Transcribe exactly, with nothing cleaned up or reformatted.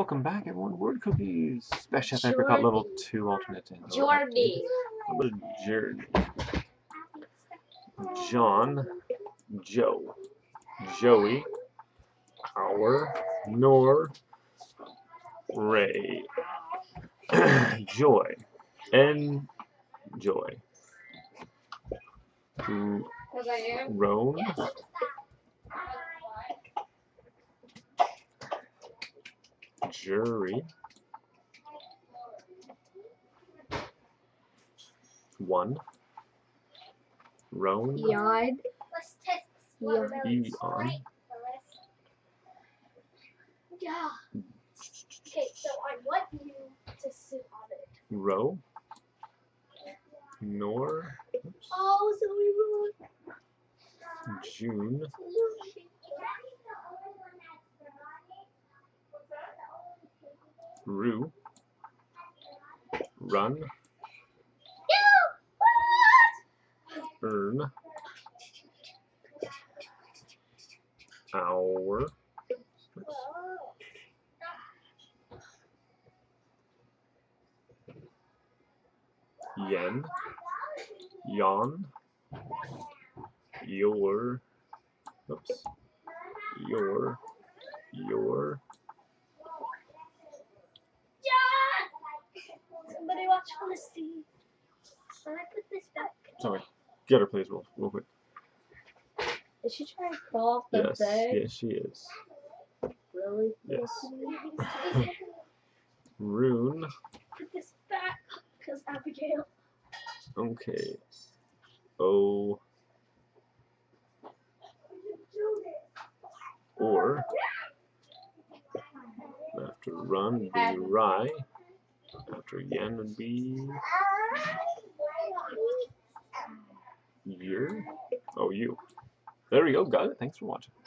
Welcome back, everyone. Word cookies. Best Chef Apricot level two alternate. Journey. What a journey. John, Joe, Joey, Our, Nor, Ray, Joy, N, Joy, Roan, Jury, one, Roan, Yard. Eon, Yeah. Okay, so I want you to sit on it. Row, Nor, oops, Oh, so we wrote June, Rue, Run, Earn, Hour, oops, Yen, Yon, Your, oops, Your, Your, Somebody watch Felicity. Can I put this back? sorry, get her please real, real quick. Is she trying to crawl off the Yes, bed? yes she is. Really? Yes. Rune, Put this back, because Abigail. okay. O, or, after run would be rye, after yen would be year, oh you. There we go, got it, thanks for watching.